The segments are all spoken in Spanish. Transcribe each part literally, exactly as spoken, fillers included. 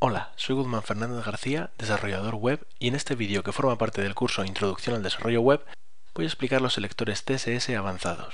Hola, soy Guzmán Fernández García, desarrollador web, y en este vídeo que forma parte del curso Introducción al Desarrollo Web, voy a explicar los selectores C S S avanzados.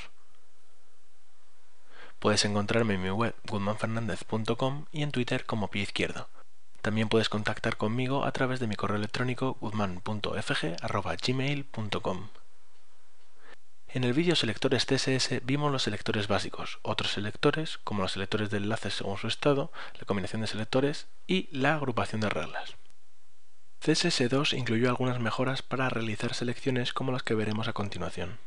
Puedes encontrarme en mi web guzmán fernández punto com y en Twitter como Pie Izquierdo. También puedes contactar conmigo a través de mi correo electrónico guzmán punto f g arroba gmail punto com. En el vídeo Selectores C S S vimos los selectores básicos, otros selectores, como los selectores de enlaces según su estado, la combinación de selectores y la agrupación de reglas. C S S dos incluyó algunas mejoras para realizar selecciones como las que veremos a continuación.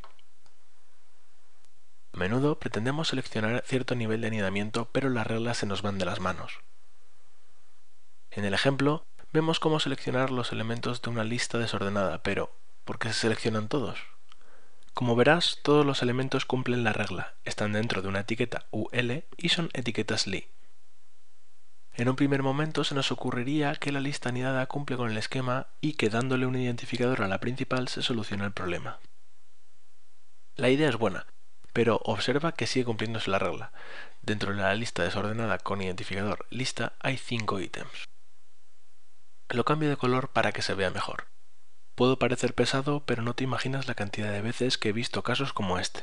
A menudo pretendemos seleccionar cierto nivel de anidamiento, pero las reglas se nos van de las manos. En el ejemplo, vemos cómo seleccionar los elementos de una lista desordenada, pero ¿por qué se seleccionan todos? Como verás, todos los elementos cumplen la regla, están dentro de una etiqueta U L y son etiquetas Li. En un primer momento se nos ocurriría que la lista anidada cumple con el esquema y que dándole un identificador a la principal se soluciona el problema. La idea es buena, pero observa que sigue cumpliéndose la regla. Dentro de la lista desordenada con identificador lista hay cinco ítems. Lo cambio de color para que se vea mejor. Puedo parecer pesado, pero no te imaginas la cantidad de veces que he visto casos como este.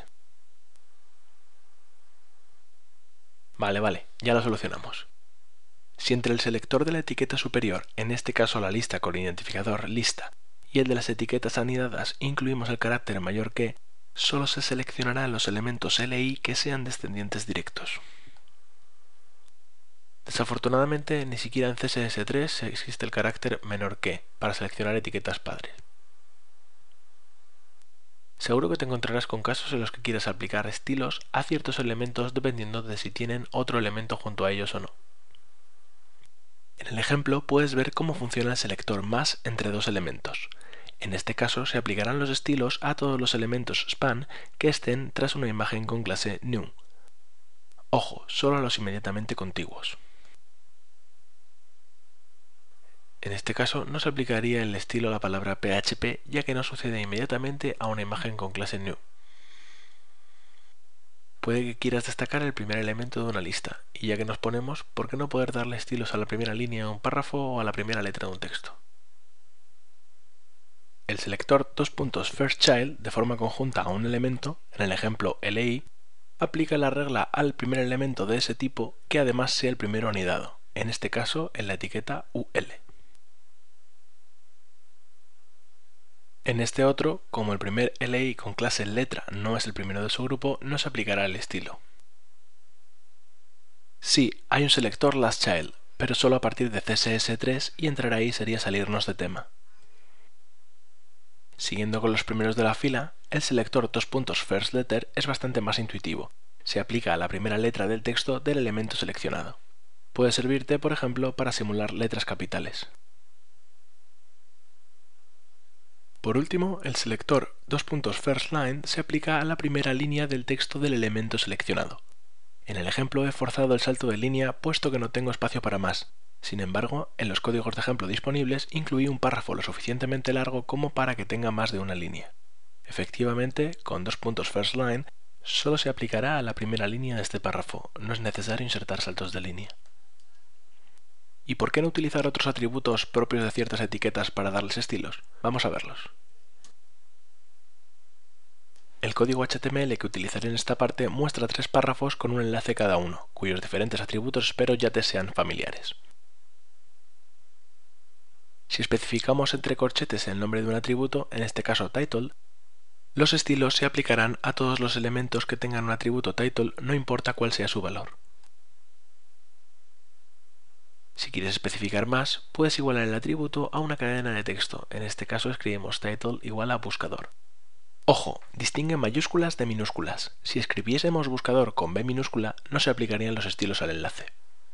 Vale, vale, ya lo solucionamos. Si entre el selector de la etiqueta superior, en este caso la lista con identificador lista, y el de las etiquetas anidadas incluimos el carácter mayor que, solo se seleccionarán los elementos L I que sean descendientes directos. Desafortunadamente, ni siquiera en C S S tres existe el carácter menor que para seleccionar etiquetas padres. Seguro que te encontrarás con casos en los que quieras aplicar estilos a ciertos elementos dependiendo de si tienen otro elemento junto a ellos o no. En el ejemplo puedes ver cómo funciona el selector más entre dos elementos. En este caso se aplicarán los estilos a todos los elementos span que estén tras una imagen con clase new. Ojo, solo a los inmediatamente contiguos. En este caso no se aplicaría el estilo a la palabra P H P ya que no sucede inmediatamente a una imagen con clase new. Puede que quieras destacar el primer elemento de una lista, y ya que nos ponemos, ¿por qué no poder darle estilos a la primera línea de un párrafo o a la primera letra de un texto? El selector $firstChild de forma conjunta a un elemento, en el ejemplo L I, aplica la regla al primer elemento de ese tipo que además sea el primero anidado, en este caso en la etiqueta U L. En este otro, como el primer L I con clase letra no es el primero de su grupo, no se aplicará el estilo. Sí, hay un selector lastChild, pero solo a partir de C S S tres y entrar ahí sería salirnos de tema. Siguiendo con los primeros de la fila, el selector $firstLetter es bastante más intuitivo. Se aplica a la primera letra del texto del elemento seleccionado. Puede servirte, por ejemplo, para simular letras capitales. Por último, el selector $firstLine se aplica a la primera línea del texto del elemento seleccionado. En el ejemplo he forzado el salto de línea puesto que no tengo espacio para más. Sin embargo, en los códigos de ejemplo disponibles incluí un párrafo lo suficientemente largo como para que tenga más de una línea. Efectivamente, con $firstLine solo se aplicará a la primera línea de este párrafo, no es necesario insertar saltos de línea. ¿Y por qué no utilizar otros atributos propios de ciertas etiquetas para darles estilos? Vamos a verlos. El código H T M L que utilizaré en esta parte muestra tres párrafos con un enlace cada uno, cuyos diferentes atributos espero ya te sean familiares. Si especificamos entre corchetes el nombre de un atributo, en este caso title, los estilos se aplicarán a todos los elementos que tengan un atributo title, no importa cuál sea su valor. Si quieres especificar más, puedes igualar el atributo a una cadena de texto, en este caso escribimos title igual a buscador. Ojo, distingue mayúsculas de minúsculas. Si escribiésemos buscador con B minúscula, no se aplicarían los estilos al enlace.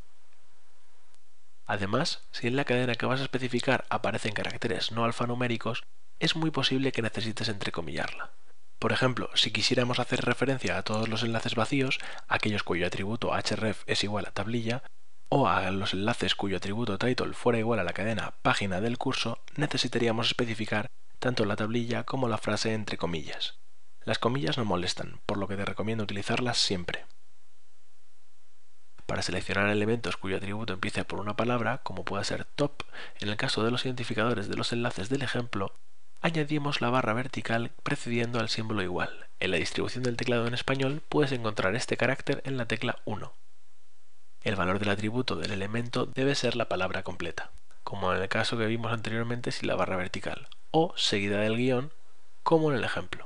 Además, si en la cadena que vas a especificar aparecen caracteres no alfanuméricos, es muy posible que necesites entrecomillarla. Por ejemplo, si quisiéramos hacer referencia a todos los enlaces vacíos, aquellos cuyo atributo href es igual a tablilla, o a los enlaces cuyo atributo title fuera igual a la cadena página del curso, necesitaríamos especificar tanto la tablilla como la frase entre comillas. Las comillas no molestan, por lo que te recomiendo utilizarlas siempre. A Para seleccionar elementos cuyo atributo empiece por una palabra, como puede ser top, en el caso de los identificadores de los enlaces del ejemplo, añadimos la barra vertical precediendo al símbolo igual. En la distribución del teclado en español puedes encontrar este carácter en la tecla uno. El valor del atributo del elemento debe ser la palabra completa, como en el caso que vimos anteriormente sin la barra vertical, o seguida del guión, como en el ejemplo.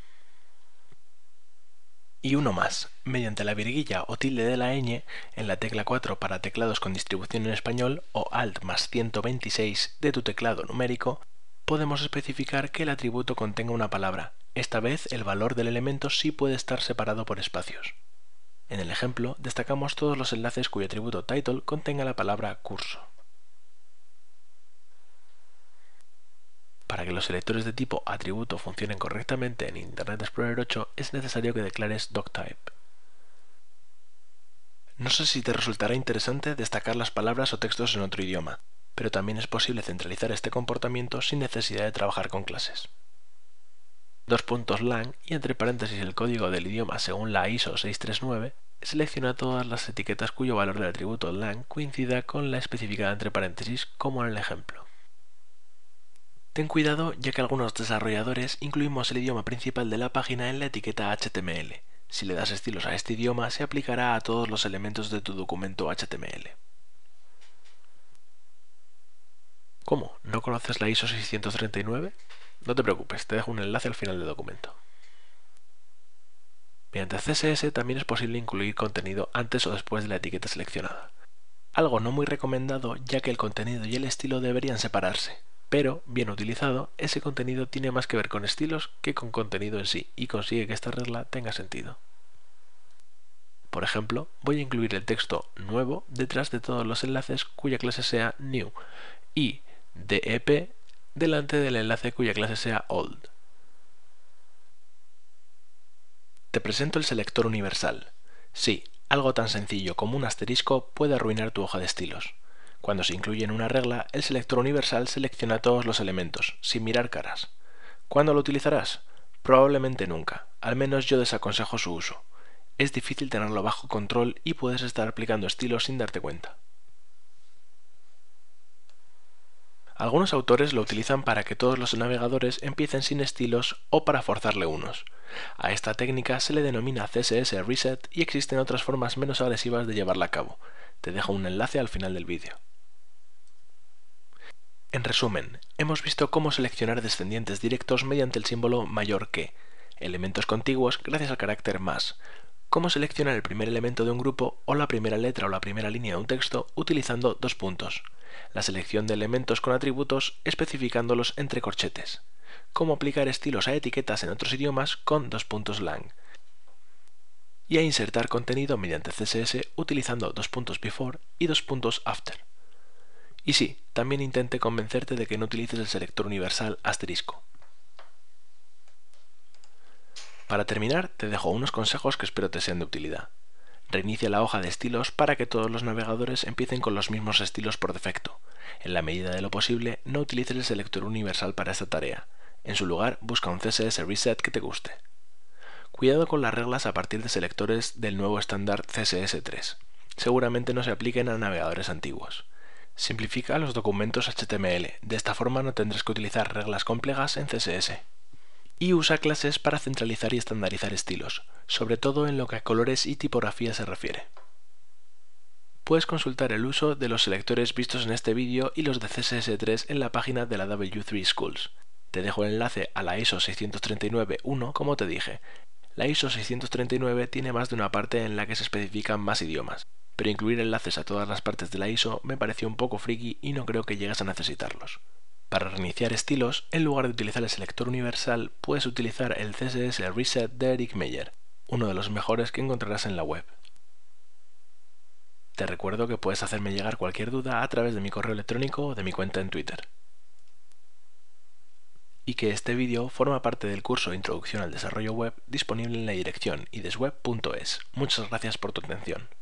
Y uno más, mediante la virguilla o tilde de la ñ en la tecla cuatro para teclados con distribución en español o alt más ciento veintiséis de tu teclado numérico, podemos especificar que el atributo contenga una palabra. Esta vez el valor del elemento sí puede estar separado por espacios. En el ejemplo destacamos todos los enlaces cuyo atributo title contenga la palabra curso. Para que los selectores de tipo atributo funcionen correctamente en Internet Explorer ocho es necesario que declares doctype. No sé si te resultará interesante destacar las palabras o textos en otro idioma, pero también es posible centralizar este comportamiento sin necesidad de trabajar con clases. Dos puntos lang y entre paréntesis el código del idioma según la I S O seiscientos treinta y nueve selecciona todas las etiquetas cuyo valor del atributo lang coincida con la especificada entre paréntesis como en el ejemplo. Ten cuidado ya que algunos desarrolladores incluimos el idioma principal de la página en la etiqueta H T M L. Si le das estilos a este idioma se aplicará a todos los elementos de tu documento H T M L. ¿Cómo? ¿No conoces la I S O seiscientos treinta y nueve? No te preocupes, te dejo un enlace al final del documento. Mediante C S S también es posible incluir contenido antes o después de la etiqueta seleccionada. Algo no muy recomendado ya que el contenido y el estilo deberían separarse. Pero, bien utilizado, ese contenido tiene más que ver con estilos que con contenido en sí y consigue que esta regla tenga sentido. Por ejemplo, voy a incluir el texto nuevo detrás de todos los enlaces cuya clase sea new y dep delante del enlace cuya clase sea old. Te presento el selector universal. Sí, algo tan sencillo como un asterisco puede arruinar tu hoja de estilos. Cuando se incluye en una regla, el selector universal selecciona todos los elementos, sin mirar caras. ¿Cuándo lo utilizarás? Probablemente nunca, al menos yo desaconsejo su uso. Es difícil tenerlo bajo control y puedes estar aplicando estilos sin darte cuenta. Algunos autores lo utilizan para que todos los navegadores empiecen sin estilos o para forzarle unos. A esta técnica se le denomina C S S Reset y existen otras formas menos agresivas de llevarla a cabo. Te dejo un enlace al final del vídeo. En resumen, hemos visto cómo seleccionar descendientes directos mediante el símbolo mayor que, elementos contiguos gracias al carácter más, cómo seleccionar el primer elemento de un grupo o la primera letra o la primera línea de un texto utilizando dos puntos, la selección de elementos con atributos especificándolos entre corchetes, cómo aplicar estilos a etiquetas en otros idiomas con dos puntos lang, y a insertar contenido mediante C S S utilizando dos puntos before y dos puntos after. Y sí, también intenté convencerte de que no utilices el selector universal asterisco. Para terminar, te dejo unos consejos que espero te sean de utilidad. Reinicia la hoja de estilos para que todos los navegadores empiecen con los mismos estilos por defecto. En la medida de lo posible, no utilices el selector universal para esta tarea. En su lugar, busca un C S S Reset que te guste. Cuidado con las reglas a partir de selectores del nuevo estándar C S S tres. Seguramente no se apliquen a navegadores antiguos. Simplifica los documentos H T M L, de esta forma no tendrás que utilizar reglas complejas en C S S. Y usa clases para centralizar y estandarizar estilos, sobre todo en lo que a colores y tipografía se refiere. Puedes consultar el uso de los selectores vistos en este vídeo y los de C S S tres en la página de la W tres Schools. Te dejo el enlace a la I S O seiscientos treinta y nueve punto uno como te dije. La I S O seiscientos treinta y nueve tiene más de una parte en la que se especifican más idiomas, pero incluir enlaces a todas las partes de la I S O me pareció un poco friki y no creo que llegues a necesitarlos. Para reiniciar estilos, en lugar de utilizar el selector universal, puedes utilizar el C S S Reset de Eric Meyer, uno de los mejores que encontrarás en la web. Te recuerdo que puedes hacerme llegar cualquier duda a través de mi correo electrónico o de mi cuenta en Twitter. Y que este vídeo forma parte del curso Introducción al Desarrollo Web disponible en la dirección idesweb punto es. Muchas gracias por tu atención.